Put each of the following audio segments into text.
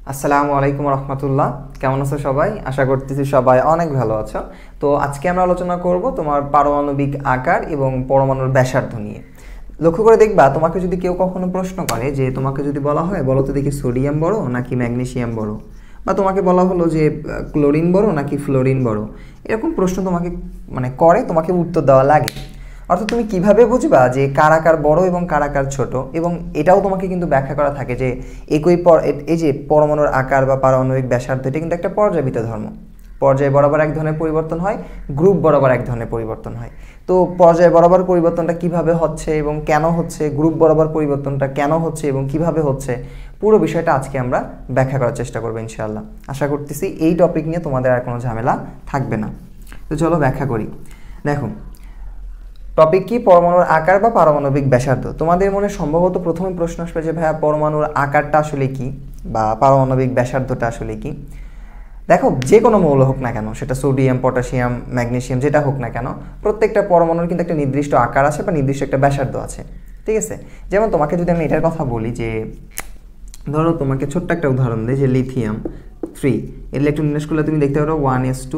আসসালামু আলাইকুম রহমতুল্লাহ। কেমন আছো সবাই? আশা করতেছি সবাই অনেক ভালো আছো। তো আজকে আমরা আলোচনা করব তোমার পারমাণবিক আকার এবং পরমাণুর ব্যাসার্ধ নিয়ে। লক্ষ্য করে দেখবা, তোমাকে যদি কেউ কখনো প্রশ্ন করে যে তোমাকে যদি বলা হয় বলো তো দেখি সোডিয়াম বড় নাকি ম্যাগনেসিয়াম বড়, বা তোমাকে বলা হলো যে ক্লোরিন বড় নাকি ফ্লোরিন বড়, এরকম প্রশ্ন তোমাকে করে তোমাকে উত্তর দেওয়া লাগে। অর্থাৎ তুমি কিভাবে বুঝবা যে কার আকার বড় এবং কার আকার ছোট, এবং এটাও তোমাকে কিন্তু ব্যাখ্যা করা থাকে যে এই যে পরমাণুর আকার বা পারমাণবিক ব্যাসার্ধ, এটা কিন্তু একটা পর্যায়বৃত্ত ধর্ম। পর্যায় বরাবর এক ধরনের পরিবর্তন হয়, গ্রুপ বরাবর এক ধরনের পরিবর্তন হয়। তো পর্যায় বরাবর পরিবর্তনটা কিভাবে হচ্ছে এবং কেন হচ্ছে, গ্রুপ বরাবর পরিবর্তনটা কেন হচ্ছে এবং কিভাবে হচ্ছে, পুরো বিষয়টা আজকে আমরা ব্যাখ্যা করার চেষ্টা করবো ইনশাআল্লাহ। আশা করতেছি এই টপিক নিয়ে তোমাদের আর কোনো ঝামেলা থাকবে না। তো চলো ব্যাখ্যা করি। দেখো, টপিক কি? পরমাণুর আকার বা পারমাণবিক ব্যাসার্ধ। তোমাদের মনে সম্ভবত প্রথমে প্রশ্ন আসবে যে ভাইয়া পরমাণুর আকারটা আসলে কি বা পারমাণবিক ব্যাসার্ধটা আসলে কি। দেখো, যে কোনো মৌল হোক না কেন, সেটা সোডিয়াম, পটাশিয়াম, ম্যাগনেসিয়াম, যেটা হোক না কেন, প্রত্যেকটা পরমাণুর কিন্তু একটা নির্দিষ্ট আকার আছে বা নির্দিষ্ট একটা ব্যাসার্ধ আছে, ঠিক আছে? যেমন তোমাকে যদি আমি এটার কথা বলি যে ধরো তোমাকে ছোট্ট একটা উদাহরণ দিই যে লিথিয়াম 3 এর ইলেকট্রন বিন্যাস করলে তুমি দেখতে পারো 1s2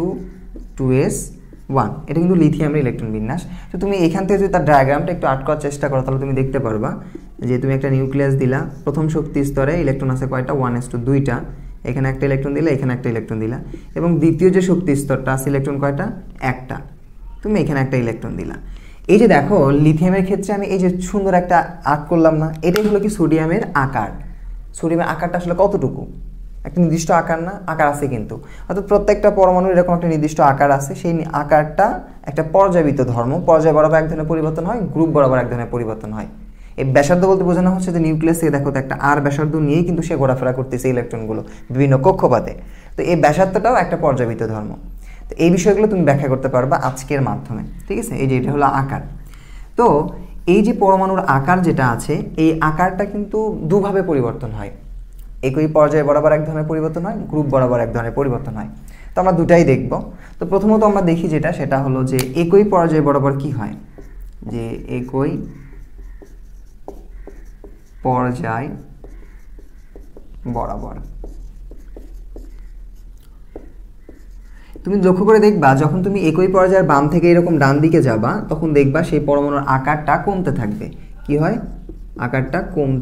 2s1, এটা কিন্তু লিথিয়ামের ইলেকট্রন বিন্যাস। তো তুমি এখান থেকে যদি তার ডায়াগ্রামটা একটু আর্ট করার চেষ্টা করো তাহলে তুমি দেখতে পারবা যে তুমি একটা নিউক্লিয়াস দিলা, প্রথম শক্তি স্তরে ইলেকট্রন আছে কয়টা? 1s2 2টা, এখানে একটা ইলেকট্রন দিলা, এখানে একটা ইলেকট্রন দিলা, এবং দ্বিতীয় যে শক্তি স্তরটা আছে ইলেকট্রন কয়টা? একটা, তুমি এখানে একটা ইলেকট্রন দিলা। এই যে দেখো লিথিয়ামের ক্ষেত্রে আমি এই যে সুন্দর একটা আর্ট করলাম না, এটাই হলো কি সোডিয়ামের আকার। সোডিয়ামের আকারটা আসলে কতটুকু? একটা নির্দিষ্ট আকার না, আকার আছে কিন্তু, অর্থাৎ প্রত্যেকটা পরমাণুর এরকম একটা নির্দিষ্ট আকার আছে। সেই আকারটা একটা পর্যায়বৃত্ত ধর্ম, পর্যায় বরাবর এক ধরনের পরিবর্তন হয়, গ্রুপ বরাবর এক ধরনের পরিবর্তন হয়। এই ব্যাসার্ধ বলতে বোঝানো হচ্ছে যে নিউক্লিয়াস থেকে দেখো তো একটা আর ব্যাসার্ধ নিয়েই কিন্তু সে ঘোরাফেরা করতেছে ইলেকট্রনগুলো বিভিন্ন কক্ষপথে। তো এই ব্যাসার্ধটাও একটা পর্যায়বৃত্ত ধর্ম। তো এই বিষয়গুলো তুমি ব্যাখ্যা করতে পারবা আজকের মাধ্যমে, ঠিক আছে? এই যে এটা হলো আকার। তো এই যে পরমাণুর আকার যেটা আছে, এই আকারটা কিন্তু দুভাবে পরিবর্তন হয়। একই পর্যায়ে বরাবর এক ধরনের পরিবর্তন হয়, গ্রুপ বরাবর এক ধরনের পরিবর্তন হয়। তো আমরা দুটাই দেখব। তো প্রথমত আমরা দেখি সেটা হলো যে একই পর্যায়ে বরাবর কি হয়, যে একই পর্যায় বরাবর তুমি লক্ষ্য করে দেখবা যখন তুমি একই পর্যায়ের বাম থেকে এরকম ডান দিকে যাবা তখন দেখবা সেই পরমাণুর আকারটা কমতে থাকবে। কি হয়? আকারটা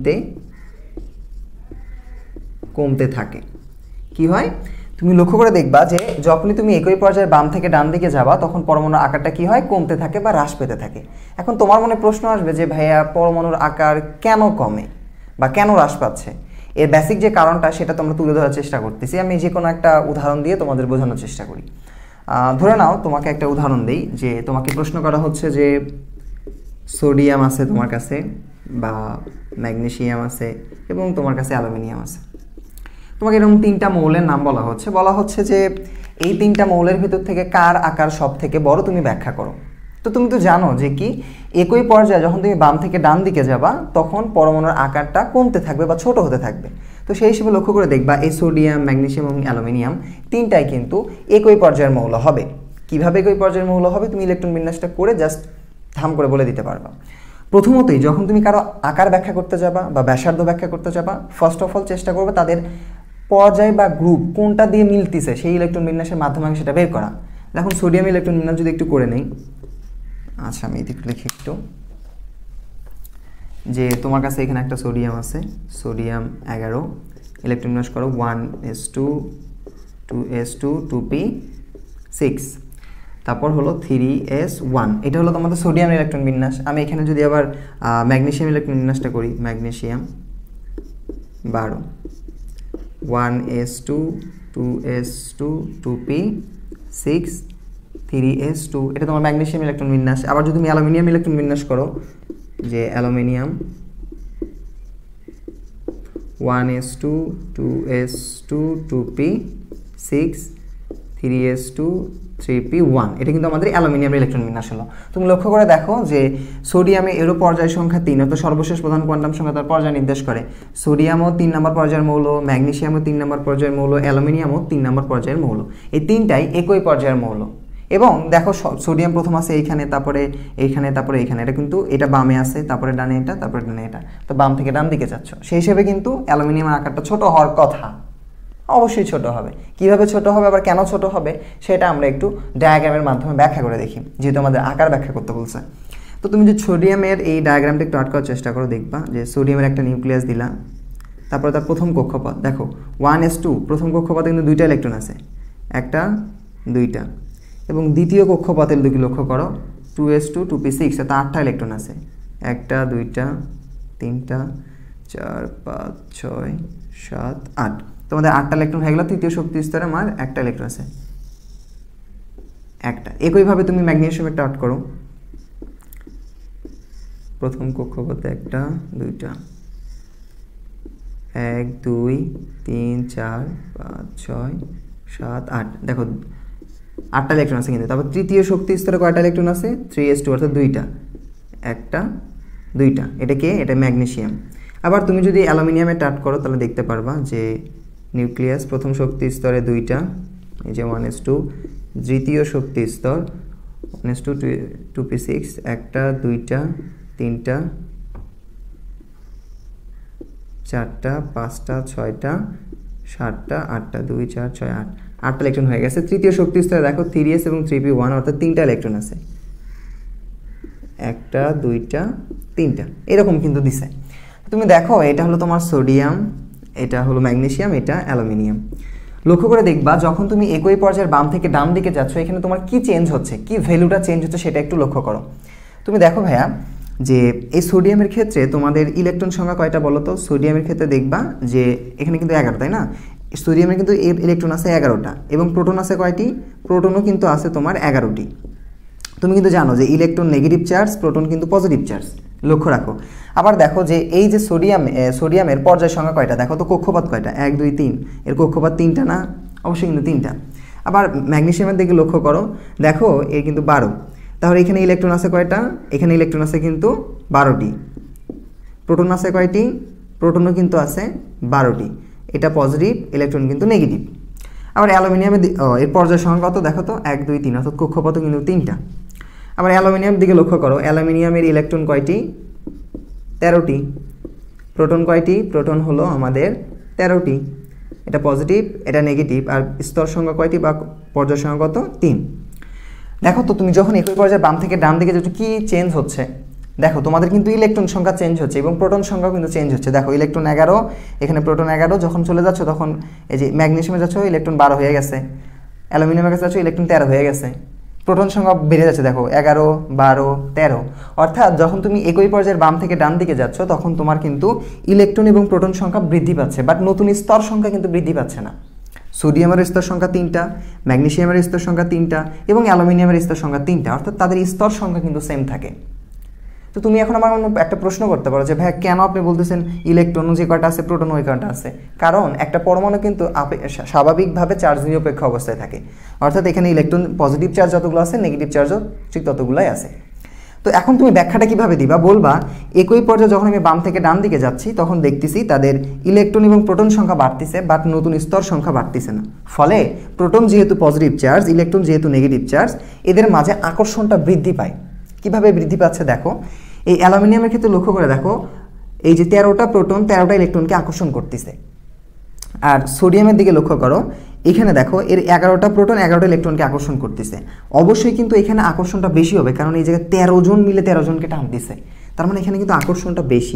কমতে থাকে। কি হয়? তুমি লক্ষ্য করে দেখবা যে যখনই তুমি একই পর্যায়ের বাম থেকে ডান দিকে যাবা তখন পরমাণুর আকারটা কি হয়? কমতে থাকে বা হ্রাস পেতে থাকে। এখন তোমার মনে প্রশ্ন আসবে যে ভাইয়া পরমাণুর আকার কেন কমে বা কেন হ্রাস পাচ্ছে? এর বেসিক যে কারণটা সেটা তোমরা তুলে ধরার চেষ্টা করতেছি। আমি যে কোনো একটা উদাহরণ দিয়ে তোমাদের বোঝানোর চেষ্টা করি। ধরে নাও তোমাকে একটা উদাহরণ দিই, যে তোমাকে প্রশ্ন করা হচ্ছে যে সোডিয়াম আছে তোমার কাছে, বা ম্যাগনেসিয়াম আছে, এবং তোমার কাছে অ্যালুমিনিয়াম আছে। তোমাকে এরকম তিনটা মৌলের নাম বলা হচ্ছে যে এই তিনটা মৌলের ভিতর থেকে কার আকার সব থেকে বড়, তুমি ব্যাখ্যা করো। তো তুমি তো জানো যে কি একই পর্যায়ে যখন তুমি বাম থেকে ডান দিকে যাবা তখন পরমাণুর আকারটা কমতে থাকবে বা ছোট হতে থাকবে। তো সেই হিসেবে লক্ষ্য করে দেখবা এই সোডিয়াম, ম্যাগনেসিয়াম এবং অ্যালুমিনিয়াম তিনটাই কিন্তু একই পর্যায়ের মৌল হবে। কিভাবে একই পর্যায়ের মৌল হবে তুমি ইলেকট্রন বিন্যাসটা করে জাস্ট ধাম করে বলে দিতে পারবা। প্রথমতই যখন তুমি কারো আকার ব্যাখ্যা করতে যাবা বা ব্যাসার্ধ ব্যাখ্যা করতে যাবা, ফার্স্ট অফ অল চেষ্টা করবে তাদের পর্যায় বা গ্রুপ কোনটা দিয়ে মিলতেছে সেই ইলেকট্রন বিন্যাসের মাধ্যমে সেটা বের করা। দেখুন সোডিয়াম ইলেকট্রন বিন্যাস যদি একটু করে নেই, আচ্ছা আমি এদিকে লিখি একটু, যে তোমার কাছে এখানে একটা সোডিয়াম আছে, সোডিয়াম 11, ইলেকট্রন বিন্যাস করো 1s2 2s2 2p6, তারপর হলো 3s1। এটা হলো তোমাদের সোডিয়ামের ইলেকট্রন বিন্যাস। আমি এখানে যদি আবার ম্যাগনেসিয়াম ইলেকট্রন বিন্যাসটা করি, magnesium 12, 1s2 2s2 2p6 3s2, এটা তোমার ম্যাগনেসিয়াম ইলেকট্রন বিন্যাস। আবার যদি তুমি অ্যালুমিনিয়াম ইলেকট্রন বিন্যাস করো, যে aluminium 1s2 2s2 2p6 3s2 3p1, এটা কিন্তু আমাদের অ্যালুমিনিয়ামের ইলেকট্রন বিন্যাস হলো। তুমি লক্ষ্য করে দেখো যে সোডিয়ামে এরও পর্যায় সংখ্যা 3, অর্থাৎ সর্বশেষ প্রধান কোয়ান্টাম সংখ্যা তার পর্যায় নির্দেশ করে। সোডিয়ামও 3 নম্বর পর্যায়ের মৌল, ম্যাগনেসিয়ামও 3 নম্বর পর্যায়ের মৌল, অ্যালুমিনিয়ামও 3 নম্বর পর্যায়ের মৌল। এই তিনটাই একই পর্যায়ের মৌল। এবং দেখো সোডিয়াম প্রথম আছে এইখানে, তারপরে এইখানে, তারপরে এইখানে, এটা কিন্তু এটা বামে আছে, তারপরে ডানে এটা, তারপরে ডানে এটা, তো বাম থেকে ডান দিকে যাচ্ছ। সেই হিসেবে কিন্তু অ্যালুমিনিয়ামের আকারটা ছোট হওয়ার কথা, অবশ্যই ছোট হবে। কিভাবে ছোট হবে, আবার কেন ছোট হবে, সেটা আমরা একটু ডায়াগ্রামের মাধ্যমে ব্যাখ্যা করে দেখি, যেহেতু আমাদের আকার ব্যাখ্যা করতে বলছে। তো তুমি যে সোডিয়ামের এই ডায়াগ্রামটা একটু আর্ট করার চেষ্টা করো, দেখবা যে সোডিয়ামের একটা নিউক্লিয়াস দিলা, তারপরে তার প্রথম কক্ষপথ দেখো 1s2, প্রথম কক্ষপথে কিন্তু 2টা ইলেকট্রন আছে, একটা 2টা, এবং দ্বিতীয় কক্ষপথের দিকে লক্ষ্য করো 2s2 2p6, তা 8টা ইলেকট্রন আছে, একটা 2টা 3টা 4 5 6 7 8, তোমাদের 8টা ইলেকট্রন হয়ে গেল। তৃতীয় শক্তি স্তরে আমার একটা ইলেকট্রন আছে, একটা। একইভাবে তুমি ম্যাগনেসিয়ামের আর্ট করো, প্রথম কক্ষপথে একটা 2টা, 1 2 3 4 5 6 7 8, দেখো 8টা ইলেকট্রন আছে কিন্তু। তারপর তৃতীয় শক্তি স্তরে কয়টা ইলেকট্রন আছে, 3s2, অর্থাৎ 2টা, একটা 2টা, এটা কে, এটা ম্যাগনেসিয়াম। আবার তুমি যদি অ্যালুমিনিয়ামে টাট করো তাহলে দেখতে পারবা যে নিউক্লিয়াস প্রথম শক্তি স্তরে 2টা, এই যে 1s2, দ্বিতীয় শক্তি স্তর 1s2 2p6, একটা 2টা 3টা 4টা 5টা 6টা 7টা 8টা, 2 4 6 8, 8টা ইলেকট্রন হয়ে গেছে। তৃতীয় শক্তি স্তরে দেখো 3s এবং 3p1, অর্থাৎ 3টা ইলেকট্রন আছে, একটা 2টা 3টা, এরকম কিন্তু দিছে। তুমি দেখো এটা হলো তোমার সোডিয়াম, এটা হলো ম্যাগনেসিয়াম, এটা অ্যালুমিনিয়াম। লক্ষ্য করে দেখবা যখন তুমি একই পর্যায়ের বাম থেকে ডান দিকে যাচ্ছ, এখানে তোমার কি চেঞ্জ হচ্ছে, কি ভ্যালুটা চেঞ্জ হচ্ছে, সেটা একটু লক্ষ্য করো। তুমি দেখো ভাইয়া যে এই সোডিয়ামের ক্ষেত্রে তোমাদের ইলেকট্রন সংখ্যা কয়টা বলো তো? সোডিয়ামের ক্ষেত্রে দেখবা যে এখানে কিন্তু 11, তাই না? সোডিয়ামের কিন্তু ইলেকট্রন আছে 11টা, এবং প্রোটন আছে কয়টি? প্রোটনও কিন্তু আছে তোমার 11টি। তুমি কিন্তু জানো যে ইলেকট্রন নেগেটিভ চার্জ, প্রোটন কিন্তু পজিটিভ চার্জ, লক্ষ্য রাখো। আবার দেখো যে এই যে সোডিয়ামের পর্যায় সংখ্যা কয়টা, দেখো তো কক্ষপথ কয়টা, 1 2 3, এর কক্ষপথ 3টা না? অবশ্যই কিন্তু 3টা। আবার ম্যাগনেসিয়ামের দিকে লক্ষ্য করো, দেখো এর কিন্তু 12, তাহলে এখানে ইলেকট্রন আছে কয়টা? এখানে ইলেকট্রন আছে কিন্তু 12টি। প্রোটন আছে কয়টি? প্রোটনও কিন্তু আছে 12টি, এটা পজিটিভ, ইলেকট্রন কিন্তু নেগেটিভ। আবার অ্যালুমিনিয়ামের এর পর্যায় সংখ্যা কত, দেখো তো 1 2 3, অর্থাৎ কক্ষপথ কিন্তু 3টা। আবার অ্যালুমিনিয়ামের দিকে লক্ষ্য করো, অ্যালুমিনিয়ামের ইলেকট্রন কয়টি? 13টি। প্রোটন কয়টি? প্রোটন হলো আমাদের 13টি, এটা পজিটিভ, এটা নেগেটিভ। আর স্তর সংখ্যা কয়টি বা পর্যায় সংখ্যা কত? 3। দেখো তো তুমি যখন একই পর্যায়ে বাম থেকে ডান দিকে কি চেঞ্জ হচ্ছে, দেখো তোমাদের কিন্তু ইলেকট্রন সংখ্যা চেঞ্জ হচ্ছে এবং প্রোটন সংখ্যাও কিন্তু চেঞ্জ হচ্ছে। দেখো ইলেকট্রন 11, এখানে প্রোটন 11, যখন চলে যাচ্ছে তখন এই যে ম্যাগনেসিয়ামে যাচ্ছে ইলেকট্রন 12 হয়ে গেছে, অ্যালুমিনিয়ামের কাছে যাচ্ছে ইলেকট্রন 13 হয়ে গেছে, প্রোটন সংখ্যা বেড়ে যাচ্ছে, দেখো 11 12 13। অর্থাৎ যখন তুমি একই পর্যায়ের বাম থেকে ডান দিকে যাচ্ছ তখন তোমার কিন্তু ইলেকট্রন এবং প্রোটন সংখ্যা বৃদ্ধি পাচ্ছে, বাট নতুন স্তর সংখ্যা কিন্তু বৃদ্ধি পাচ্ছে না। সোডিয়ামের স্তর সংখ্যা 3টা, ম্যাগনেসিয়ামের স্তর সংখ্যা 3টা, এবং অ্যালুমিনিয়ামের স্তর সংখ্যা 3টা, অর্থাৎ তাদের স্তর সংখ্যা কিন্তু সেম থাকে। তো তুমি এখন আমার একটা প্রশ্ন করতে পারো যে ভাই কেন আপনি বলতেছেন ইলেকট্রন যে কয়টা আছে, প্রোটন ওই কয়টা আছে? কারণ একটা পরমাণু কিন্তু স্বাভাবিকভাবে চার্জ নিরপেক্ষ অবস্থায় থাকে, অর্থাৎ এখানে ইলেকট্রন পজিটিভ চার্জ যতগুলো আছে, নেগেটিভ চার্জও ঠিক ততগুলোই আছে। তো এখন তুমি ব্যাখ্যাটা কিভাবে দিবা? বলবা একই পর্যায়ে যখন আমি বাম থেকে ডান দিকে যাচ্ছি তখন দেখতেছি তাদের ইলেকট্রন এবং প্রোটন সংখ্যা বাড়তেছে, বাট নতুন স্তর সংখ্যা বাড়তেছে না। ফলে প্রোটন যেহেতু পজিটিভ চার্জ, ইলেকট্রন যেহেতু নেগেটিভ চার্জ, এদের মাঝে আকর্ষণটা বৃদ্ধি পায়। কিভাবে বৃদ্ধি পাচ্ছে দেখো, এই অ্যালুমিনিয়ামের ক্ষেত্রে লক্ষ্য করে দেখো, এই যে 13টা প্রোটন 13টা ইলেকট্রনকে আকর্ষণ করতেছে। আর সোডিয়ামের দিকে লক্ষ্য করো, এখানে দেখো এর 11টা প্রোটন 11টা ইলেকট্রনকে আকর্ষণ করতেছে। অবশ্যই কিন্তু এখানে আকর্ষণটা বেশি হবে, কারণ এই জায়গায় 13 জন মিলে 13 জনকে টানতেছে, তার মানে এখানে কিন্তু আকর্ষণটা বেশি।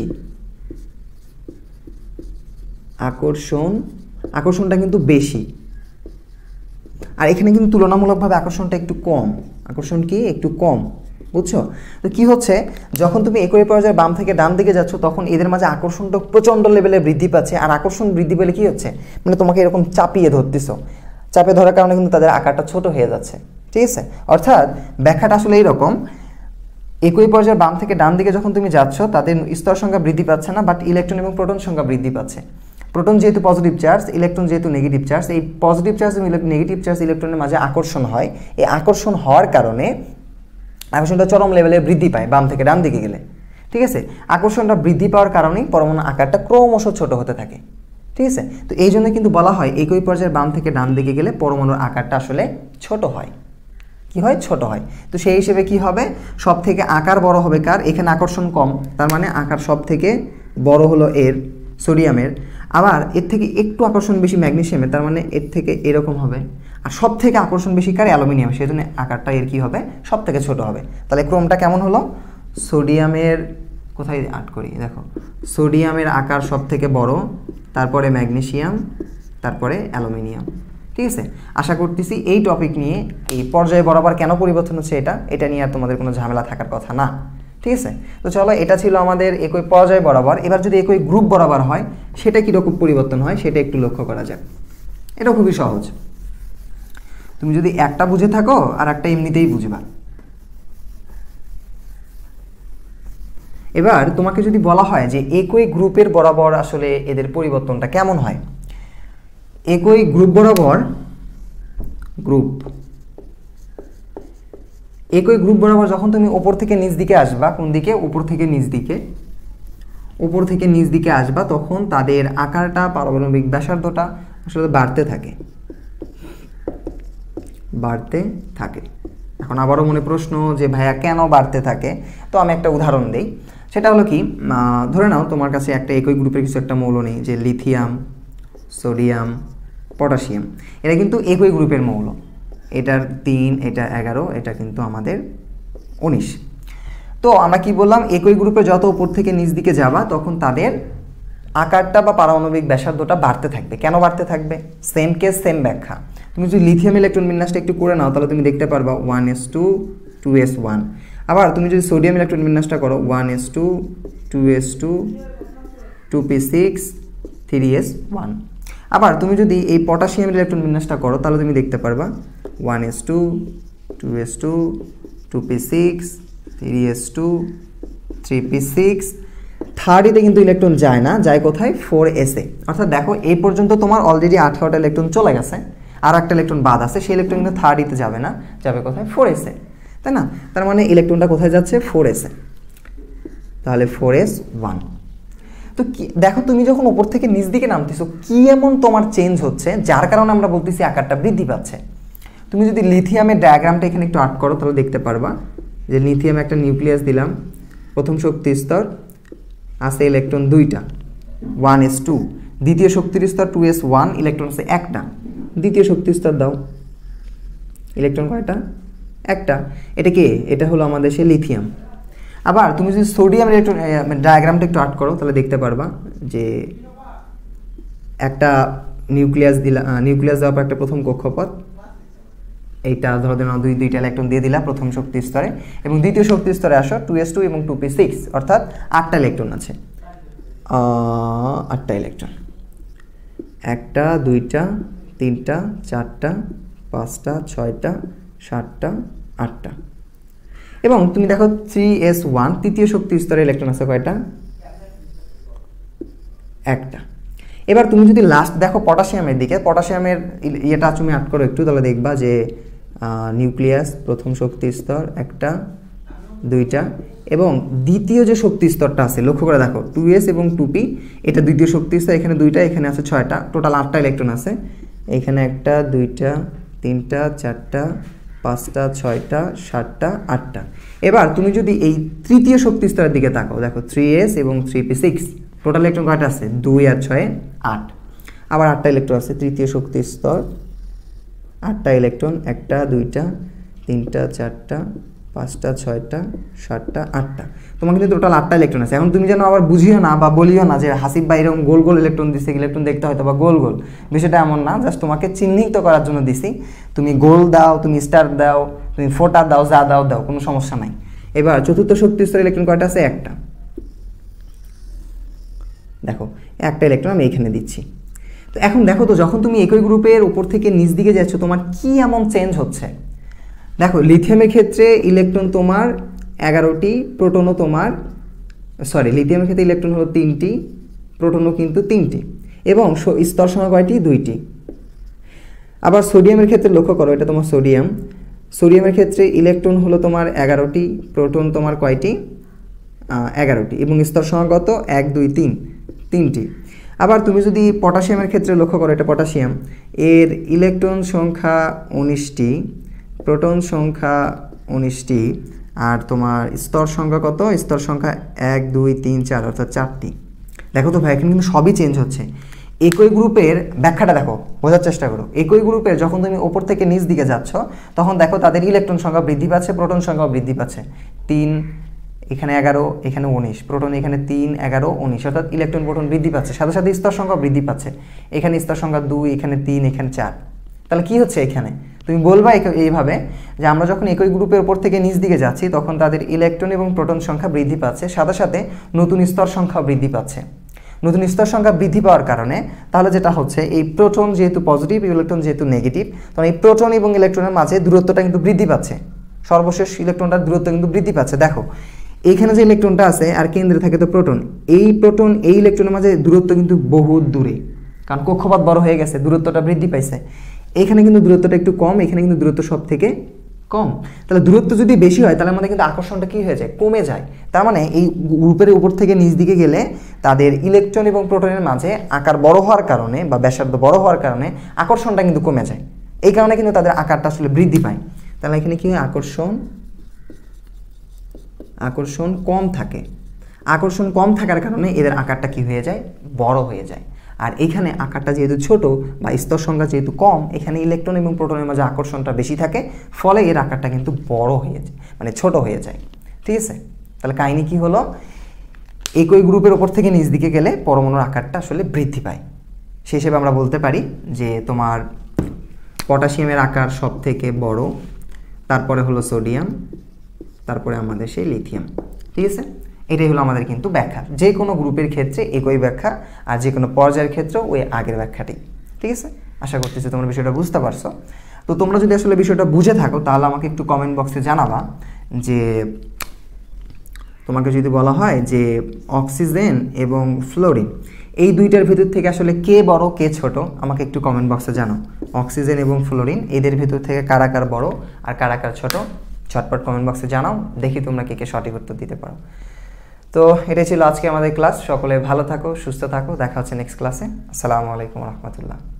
আকর্ষণটা কিন্তু বেশি, আর এখানে কিন্তু তুলনামূলকভাবে আকর্ষণটা একটু কম। আকর্ষণ কি একটু কম, বুঝছো? তো কি হচ্ছে, যখন তুমি একই পর্যায়ে বাম থেকে ডান দিকে যাচ্ছ তখন এদের মাঝে আকর্ষণটা প্রচণ্ড লেভেলে বৃদ্ধি পাচ্ছে। আর আকর্ষণ বৃদ্ধি পেলে কি হচ্ছে, মানে তোমাকে এরকম চাপিয়ে ধরতেছ, চাপে ধরার কারণে কিন্তু তাদের আকারটা ছোট হয়ে যাচ্ছে, ঠিক আছে? অর্থাৎ ব্যাখ্যাটা আসলে এইরকম, একই পর্যায়ে বাম থেকে ডান দিকে যখন তুমি যাচ্ছ তাদের স্তর সংখ্যা বৃদ্ধি পাচ্ছে না, বাট ইলেকট্রন এবং প্রোটন সংখ্যা বৃদ্ধি পাচ্ছে। প্রোটন যেহেতু পজিটিভ চার্জ, ইলেকট্রন যেহেতু নেগেটিভ চার্জ, এই পজিটিভ চার্জ এবং নেগেটিভ চার্জ ইলেকট্রনের মাঝে আকর্ষণ হয়। এই আকর্ষণ হওয়ার কারণে আকর্ষণটা চরম লেভেলে বৃদ্ধি পায় বাম থেকে ডান দিকে গেলে, ঠিক আছে? আকর্ষণটা বৃদ্ধি পাওয়ার কারণেই পরমাণু আকারটা ক্রমশ ছোট হতে থাকে, ঠিক আছে? তো এই জন্য কিন্তু বলা হয় একই পর্যায়ের বাম থেকে ডান দিকে গেলে পরমাণুর আকারটা আসলে ছোট হয়। কি হয়? ছোট হয়। তো সেই হিসেবে কি হবে, সব থেকে আকার বড় হবে কার? এখানে আকর্ষণ কম, তার মানে আকার সব থেকে বড় হলো এর, সোডিয়ামের। আবার এর থেকে একটু আকর্ষণ বেশি ম্যাগনেসিয়ামের, তার মানে এর থেকে এরকম হবে। আর সব থেকে আকর্ষণ বেশি কার? অ্যালুমিনিয়াম, সেই জন্য আকারটা এর কী হবে? সব থেকে ছোট হবে। তাহলে ক্রোমটা কেমন হলো? সোডিয়ামের, কোথায় আট করি দেখো, সোডিয়ামের আকার সব থেকে বড়, তারপরে ম্যাগনেসিয়াম, তারপরে অ্যালুমিনিয়াম। ঠিক আছে, আশা করতেছি এই টপিক নিয়ে এই পর্যায়ে বরাবর কেন পরিবর্তন হচ্ছে এটা নিয়ে আর তোমাদের কোনো ঝামেলা থাকার কথা না। ঠিক আছে, তো চলো, এটা ছিল আমাদের একই পর্যায় বরাবর। এবার যদি একই গ্রুপ বরাবর হয় সেটা কীরকম পরিবর্তন হয় সেটা একটু লক্ষ্য করা যাক। এটা খুবই সহজ, তুমি যদি একটা বুঝে থাকো আর একটা এমনিতেই বুঝবা। এবার তোমাকে যদি বলা হয় যে একই গ্রুপের বরাবর আসলে এদের পরিবর্তনটা কেমন হয়, একই গ্রুপ বরাবর, একই গ্রুপ বরাবর যখন তুমি ওপর থেকে নিচ দিকে আসবা, কোন দিকে? উপর থেকে নিচ দিকে, উপর থেকে নিচ দিকে আসবা, তখন তাদের আকারটা, পারমাণবিক ব্যাসার্ধটা আসলে বাড়তে থাকে। এখন আবারও মনে প্রশ্ন যে ভাইয়া কেন বাড়তে থাকে? তো আমি একটা উদাহরণ দেই, সেটা হলো কি, ধরে নাও তোমার কাছে একটা একই গ্রুপের কিছু একটা মৌল নেই, যে লিথিয়াম, সোডিয়াম, পটাশিয়াম, এরা কিন্তু একই গ্রুপের মৌল। এটার 3, এটা 11, এটা কিন্তু আমাদের 19। তো আমরা কি বললাম, একই গ্রুপে যত উপর থেকে নিচ দিকে যাবা তখন তাদের আকারটা বা পারমাণবিক ব্যাসার্ধটা বাড়তে থাকবে। কেন বাড়তে থাকবে? সেম কেস সেম ব্যাখ্যা। তুমি যদি লিথিয়াম ইলেকট্রন বিন্যাসটা একটু করে নাও তাহলে তুমি দেখতে পারবা 1s2 2s1। আবার তুমি যদি সোডিয়াম ইলেকট্রন বিন্যাসটা করো 1s2 2s2 2p6 3s1। আবার তুমি যদি এই পটাশিয়াম ইলেকট্রন বিন্যাসটা করো তাহলে তুমি দেখতে পারবা 1s2 2s2 2p6 3s2 3p6। থার্ডেতে কিন্তু ইলেকট্রন যায় না, যায় কোথায়? 4s-এ। অর্থাৎ দেখো এই পর্যন্ত তোমার অলরেডি 18টা ইলেকট্রন চলে গেছে, আর একটা ইলেকট্রন বাদ আছে, সেই ইলেকট্রন কিন্তু থার্ডেতে যাবে না, যাবে কোথায়? 4s-এ, তাই না? তার মানে ইলেকট্রনটা কোথায় যাচ্ছে? 4s-এ। তাহলে 4s1। তো দেখো তুমি যখন উপর থেকে নিচ দিকে নামতেছো কি এমন তোমার চেঞ্জ হচ্ছে যার কারণে আমরা বলতেছি আকারটা বৃদ্ধি পাচ্ছে। তুমি যদি লিথিয়ামের ডায়াগ্রামটা এখানে একটু আর্ট করো তাহলে দেখতে পারবা যে লিথিয়াম একটা নিউক্লিয়াস দিলাম, প্রথম শক্তি স্তর আছে ইলেকট্রন 2টা 1s2, দ্বিতীয় শক্তির স্তর 2s1, ইলেকট্রন আছে একটা, দ্বিতীয় শক্তি স্তর দাও, ইলেকট্রন কয়টা? একটা। এটা কে? এটা হলো আমাদের সে লিথিয়াম। আবার তুমি যদি সোডিয়াম ইলেকট্রন ডায়াগ্রামটা একটু আর্ট করো তাহলে দেখতে পারবা যে একটা নিউক্লিয়াস দেওয়ার পর একটা প্রথম কক্ষপথ, এইটা ধরো দুইটা ইলেকট্রন দিয়ে দিলা প্রথম শক্তি স্তরে, এবং দ্বিতীয় শক্তি স্তরে আসো 2s2 এবং 2p6, অর্থাৎ 8টা ইলেকট্রন আছে, 8টা ইলেকট্রন, 1টা 2টা 3টা 4টা 5টা 6টা 7টা 8টা। এবং তুমি দেখো 3s1 তৃতীয় শক্তি স্তরে ইলেকট্রন আছে কয়টা? একটা। এবার তুমি যদি লাস্ট দেখো পটাশিয়ামের দিকে, পটাশিয়ামের ইয়েটা তুমি আট করো একটু, তাহলে দেখবা যে নিউক্লিয়াস প্রথম শক্তি স্তর একটা 2টা, এবং দ্বিতীয় যে শক্তি স্তরটা আছে লক্ষ্য করে দেখো 2s এবং 2p, এটা দ্বিতীয় শক্তি স্তর, এখানে 2টা, এখানে আছে 6টা, টোটাল 8টা ইলেকট্রন আছে, এখানে 1টা 2টা 3টা 4টা 5টা 6টা 7টা 8টা। এবার তুমি যদি এই তৃতীয় শক্তি স্তরের দিকে তাকাও, দেখো 3s এবং 3p6, টোটাল ইলেকট্রন কয়টা আছে? 2 আর 6 8। আবার 8টা ইলেকট্রন আছে তৃতীয় শক্তি স্তর, 8টা ইলেকট্রন, 1টা 2টা 3টা 4টা 5টা 6টা 7টা 8টা, তোমার কিন্তু টোটাল 8টা ইলেকট্রন আছে। এখন তুমি যেন আবার বুঝিও না বা বলিও না যে হাসিব ভাই এরকম গোল গোল ইলেকট্রন দিছে, ইলেকট্রন দেখতে হয়তো বা গোল গোল, বিষয়টা এমন না, জাস্ট তোমাকে চিহ্নিত করার জন্য দিছি। তুমি গোল দাও, তুমি স্টার দাও, তুমি ফোটা দাও, যা দাও দাও, কোনো সমস্যা নাই। এবার চতুর্থ শক্তি স্তরের ইলেকট্রন কয়টা আছে? একটা। দেখো একটা ইলেকট্রন আমি এখানে দিচ্ছি। তো এখন দেখো তো যখন তুমি একই গ্রুপের উপর থেকে নিচ দিকে যাচ্ছ তোমার কি এমন চেঞ্জ হচ্ছে। দেখো লিথিয়ামের ক্ষেত্রে ইলেকট্রন তোমার 11টি, প্রোটনও তোমার, লিথিয়ামের ক্ষেত্রে ইলেকট্রন হলো 3টি, প্রোটনও কিন্তু 3টি, এবং স্তর সংখ্যা কয়টি? 2টি। আবার সোডিয়ামের ক্ষেত্রে লক্ষ্য করো, এটা তোমার সোডিয়ামের ক্ষেত্রে ইলেকট্রন হলো তোমার 11টি, প্রোটন তোমার কয়টি? 11টি, এবং স্তর সংখ্যা কত? 1 2 3, 3টি। আবার তুমি যদি পটাশিয়ামের ক্ষেত্রে লক্ষ্য করো, এটা পটাশিয়াম, এর ইলেকট্রন সংখ্যা 19টি, প্রোটন সংখ্যা 19টি, আর তোমার স্তর সংখ্যা কত? স্তর সংখ্যা 1 2 3 4, অর্থাৎ 4টি। দেখো তো ভাই এখানে কিন্তু সবই চেঞ্জ হচ্ছে। একই গ্রুপের ব্যাখ্যাটা দেখো, বোঝার চেষ্টা করো। একই গ্রুপের যখন তুমি ওপর থেকে নিচ দিকে যাচ্ছ তখন দেখো তাদের ইলেকট্রন সংখ্যা বৃদ্ধি পাচ্ছে, প্রোটন সংখ্যাও বৃদ্ধি পাচ্ছে। 3 এখানে 11 এখানে 19, প্রোটন এখানে 3 11 19, অর্থাৎ ইলেকট্রন প্রোটন বৃদ্ধি পাচ্ছে, সাথে সাথে স্তর সংখ্যা বৃদ্ধি পাচ্ছে। এখানে স্তর সংখ্যা 2, এখানে 3, এখানে 4। তাহলে কি হচ্ছে এখানে? তুমি বলবা এইভাবে যে আমরা যখন একই গ্রুপের উপর থেকে নিচ দিকে যাচ্ছি তখন তাদের ইলেকট্রন এবং প্রোটন সংখ্যা বৃদ্ধি পাচ্ছে, সাথে সাথে নতুন স্তর সংখ্যা বৃদ্ধি পাচ্ছে। নতুন স্তর সংখ্যা বৃদ্ধি পাওয়ার কারণে তাহলে যেটা হচ্ছে, এই প্রোটন যেহেতু পজিটিভ, ইলেকট্রন যেহেতু নেগেটিভ, তখন এই প্রোটন এবং ইলেকট্রনের মাঝে দূরত্বটা কিন্তু বৃদ্ধি পাচ্ছে। সর্বশেষ ইলেকট্রনটার দূরত্ব কিন্তু বৃদ্ধি পাচ্ছে। দেখো এইখানে যে ইলেকট্রনটা আছে আর কেন্দ্রে থাকে তো প্রোটন, এই ইলেকট্রনের মাঝে দূরত্ব কিন্তু বহুত দূরে, কারণ কক্ষপথ বড় হয়ে গেছে, দূরত্বটা বৃদ্ধি পাইছে। এখানে কিন্তু দূরত্বটা একটু কম, এখানে কিন্তু দূরত্ব সব থেকে কম। তাহলে দূরত্ব যদি বেশি হয় তাহলে আমাদের কিন্তু আকর্ষণটা কি হয়ে যায়? কমে যায়। তার মানে এই গ্রুপের উপর থেকে নিচ দিকে গেলে তাদের ইলেকট্রন এবং প্রোটনের মাঝে আকার বড় হওয়ার কারণে বা ব্যাসার্ধ বড় হওয়ার কারণে আকর্ষণটা কিন্তু কমে যায়। এই কারণে কিন্তু তাদের আকারটা আসলে বৃদ্ধি পায়। তাহলে এখানে কি হয়? আকর্ষণ কম থাকে। আকর্ষণ কম থাকার কারণে এদের আকারটা কি হয়ে যায়? বড় হয়ে যায়। আর এখানে আকারটা যেহেতু ছোট বা স্তর সংখ্যা যেহেতু কম, এখানে ইলেকট্রন এবং প্রোটনের মাঝে আকর্ষণটা বেশি থাকে, ফলে এর আকারটা কিন্তু বড় হয়ে যায়, মানে ছোট হয়ে যায়। ঠিক আছে? তাহলে কাহিনী কি হলো? একই গ্রুপের ওপর থেকে নিচ দিকে গেলে পরমাণুর আকারটা আসলে বৃদ্ধি পায়। সেই হিসেবে আমরা বলতে পারি যে তোমার পটাশিয়ামের আকার সব থেকে বড়, তারপরে হলো সোডিয়াম, তারপরে আমাদের সেই লিথিয়াম। ঠিক আছে? এটাই হলো আমাদের কিন্তু ব্যাখ্যা। যে কোনো গ্রুপের ক্ষেত্রে একই ব্যাখ্যা, আর যে কোনো পর্যায়ের ক্ষেত্রেও ওই আগের ব্যাখ্যাটি। ঠিক আছে? আশা করতেছি তোমরা বিষয়টা বুঝতে পারছো। তো তোমরা যদি আসলে বিষয়টা বুঝে থাকো তাহলে আমাকে একটু কমেন্ট বক্সে জানাবা যে তোমাকে যদি বলা হয় যে অক্সিজেন এবং ফ্লোরিন এই দুইটার ভেতর থেকে আসলে কে বড় কে ছোট, আমাকে একটু কমেন্ট বক্সে জানাও। অক্সিজেন এবং ফ্লোরিন এদের ভেতর থেকে কারা কার বড় আর কারা কার ছোট, ঝটপট কমেন্ট বক্সে জানাও, দেখি তোমরা কে কে সঠিক উত্তর দিতে পারো। তো এটাই ছিল আজকে আমাদের ক্লাস। সকলে ভালো থাকো, সুস্থ থাকো, দেখা হচ্ছে নেক্সট ক্লাসে। আসসালামু আলাইকুম রহমতুল্লাহ।